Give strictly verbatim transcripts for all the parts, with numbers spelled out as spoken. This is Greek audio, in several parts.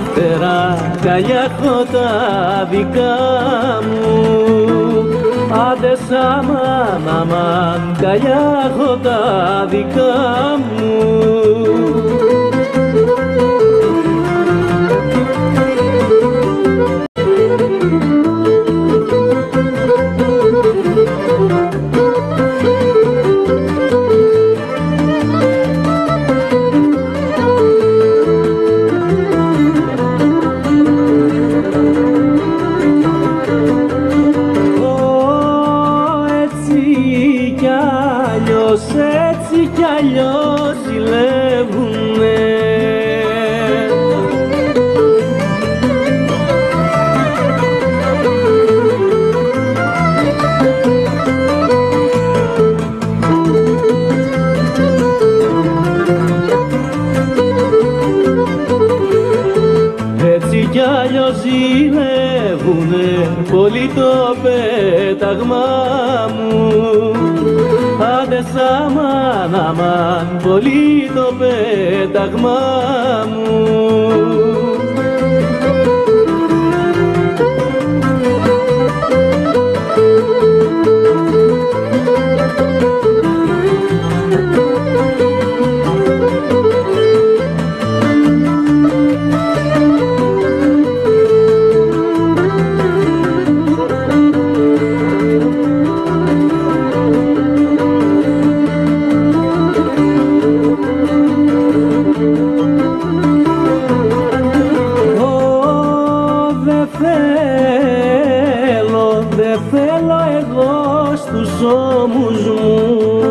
Καλιά έχω τα δικά μου, άντε σαμάν, αμάν, καλιά έχω τα δικά μου. Έτσι κι αλλιώς ζηλεύουνε. Έτσι κι αλλιώς ζηλεύουνε πολύ το πέταγμα μου. Άντε σαμάν, αμάν, πολύ το πέταγμα μου. Ώμους μου.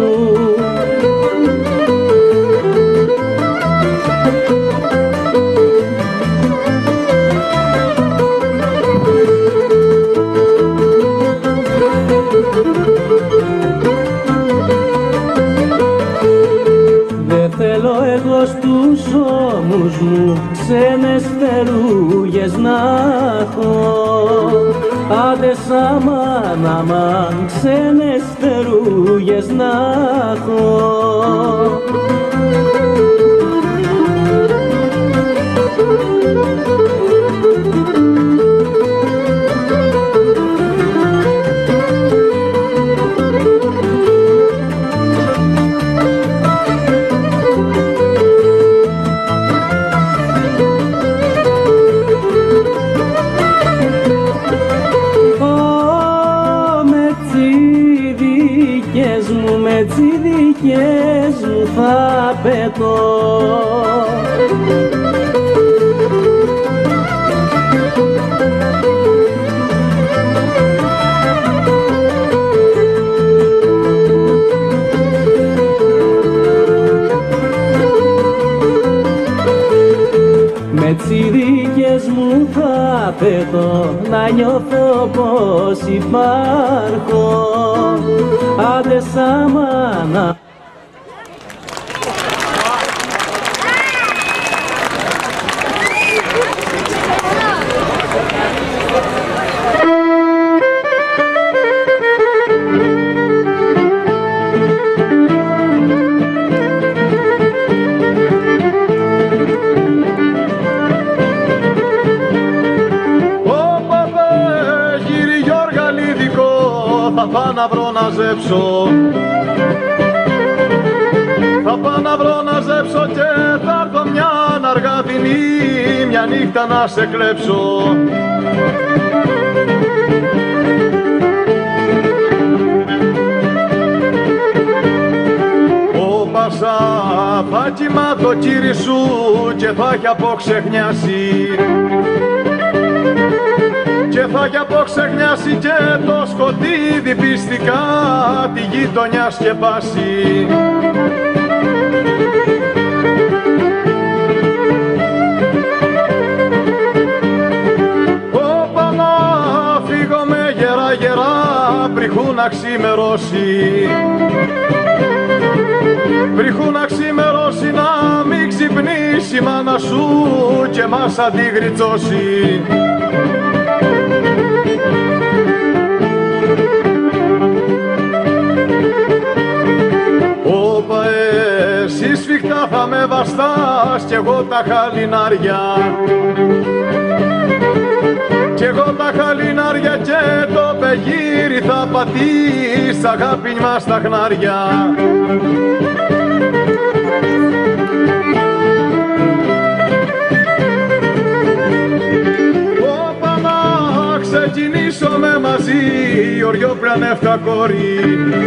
Δε θέλω εγώ στους ώμους μου ξένες φτερούγες να έχω. Άντε σαμάν, αμάν, ξένες φτερούγες να έχω. Με τις δικές μου θα πετώ. Με τις δικές μου θα πετώ, να νιώθω πως υπάρχω. Άντε σαμάν. Θα πάω να βρω να ζέψω, θα πάω να βρω να ζέψω και θα έρθω μια αργάτινη, μια νύχτα να σε κλέψω. Ο Πασά θα κοιμά το κύρι σου και θα έχει αποξεχνιάσει, και θα έχει αποξεχνιάσει και το σκοτίδι πιστικά τη γειτονιά σκεπάσει. Όπα να φύγω με γερά γερά πριχού να ξημερώσει, πριχού να ξημερώσει να μην ξυπνήσει η μάνα σου και μας αντιγριτσώσει. Όπα εσύ σφιχτά θα με βαστάς κι εγώ τα χαλινάρια. Κι εγώ τα χαλινάρια και το πεγύρι θα πατήσει αγάπη μας τα χνάρια. Όπα να ξεκινήσουμε μαζί οριό πλανεύτα κόρη.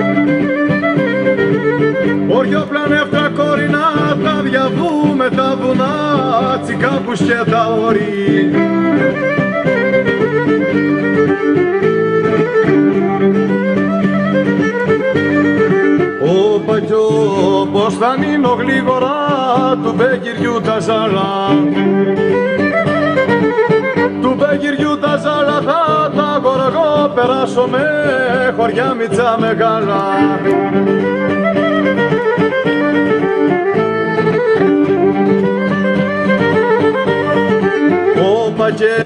Οριό πλανεύτα κόρη να τα διαβούμε τα βουνά τσικάπους και τα όρη. Ο παγιό πως θα νύνω γλίγορα του μπέγυριου τα ζάλα. Του μπέγυριου τα ζάλα θα τα γοργό περάσω με χωριά μητσά μεγάλα. Ο παγιέ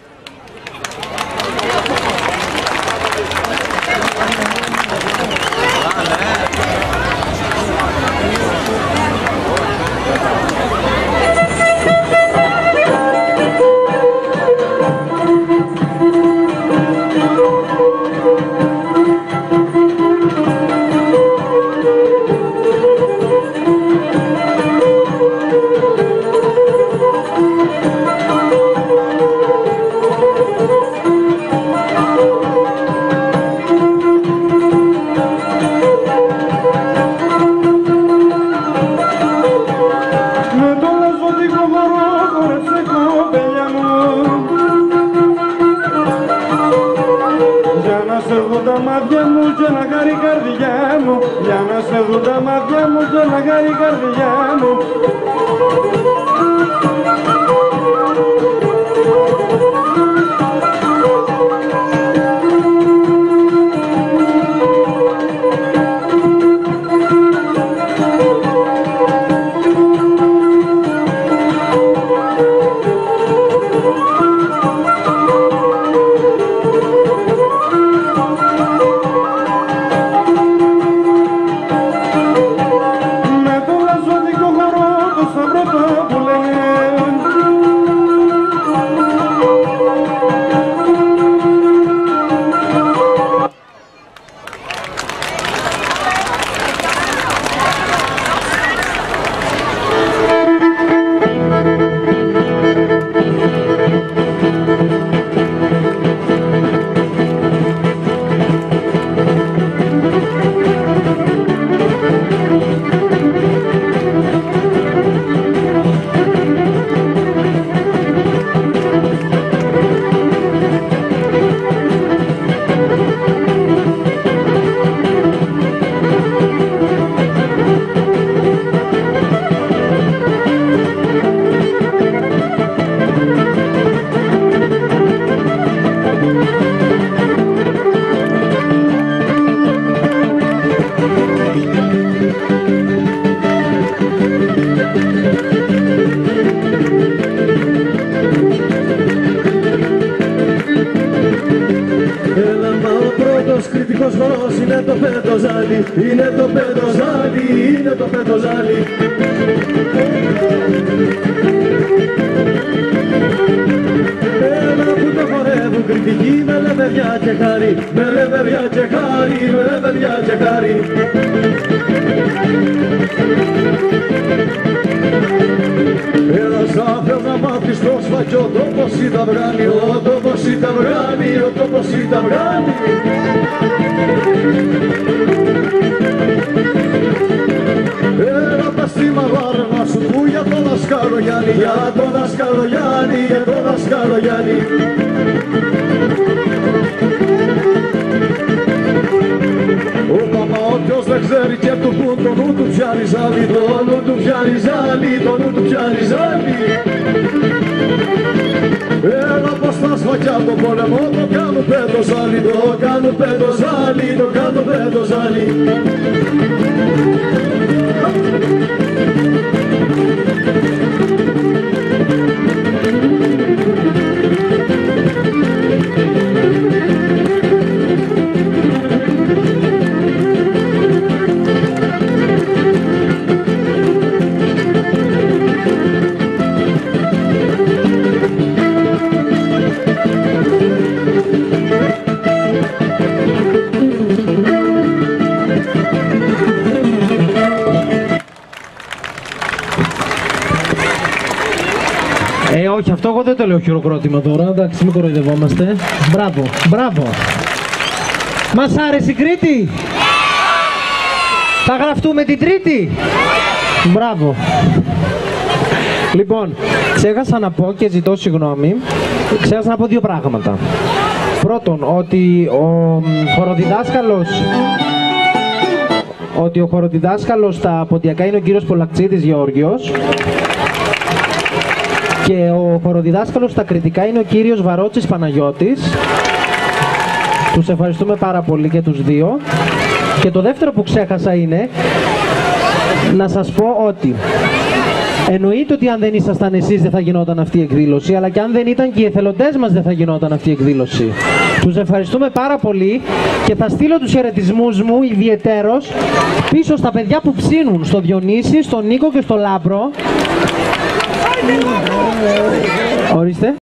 τα μάτια μου και να χαρεί η καρδιά μου, για να σε δουν τα μάτια μου και να χαρεί η καρδιά μου. κριτικός χορός είναι το πετοζάλι, είναι το πετοζάλι, είναι το πετοζάλι. Έλα που το χορεύουν κριτικοί με λεβεδιά και χάρη, με λεβεδιά και χάρη, με λεβεδιά και χάρη. Έλα σάφιος να μάθεις το σφακιό, ο τόπος ήταν βγάνει, ο τόπος ήταν βγάνει, ο τόπος ήταν βγάνει. Έλα τα σήμαδάρα να σου πού για τον δασκάλο Γιάννη, για τον δασκάλο Γιάννη, για τον δασκάλο Γιάννη. Όπα όποιος δεν ξέρει και του πού το νου του πιάνει ζάλι, το νου του πιάνει ζάλι, το νου του πιάνει ζάλι. Έλα πως τα σφακιά το πόλεμο το κάνω πέτο ζάλι, το κάνω πέτο ζάλι, το κάνω πέτο ζάλι. όχι, αυτό εγώ δεν το λέω χειροκρότημα τώρα, εντάξει, μην κοροϊδευόμαστε. Μπράβο, μπράβο. Μας άρεσε η Κρήτη? Θα γραφτούμε την Τρίτη? Μπράβο. Λοιπόν, ξέχασα να πω και ζητώ συγγνώμη, ξέχασα να πω δύο πράγματα. Πρώτον, ότι ο χοροδιδάσκαλος ότι ο χοροδιδάσκαλος στα ποντιακά είναι ο κύριος Πολακτσίδης Γεώργιος και ο χοροδιδάσκαλος στα κριτικά είναι ο κύριος Βαρότσης Παναγιώτης. Τους ευχαριστούμε πάρα πολύ και τους δύο. Και το δεύτερο που ξέχασα είναι να σας πω ότι εννοείται ότι αν δεν ήσασταν εσείς δεν θα γινόταν αυτή η εκδήλωση, αλλά και αν δεν ήταν και οι εθελοντές μας δεν θα γινόταν αυτή η εκδήλωση. Τους ευχαριστούμε πάρα πολύ και θα στείλω τους χαιρετισμούς μου ιδιαιτέρως πίσω στα παιδιά που ψήνουν, στο Διονύση, στον Νίκο και στο Λάμπρο. Ορίστε.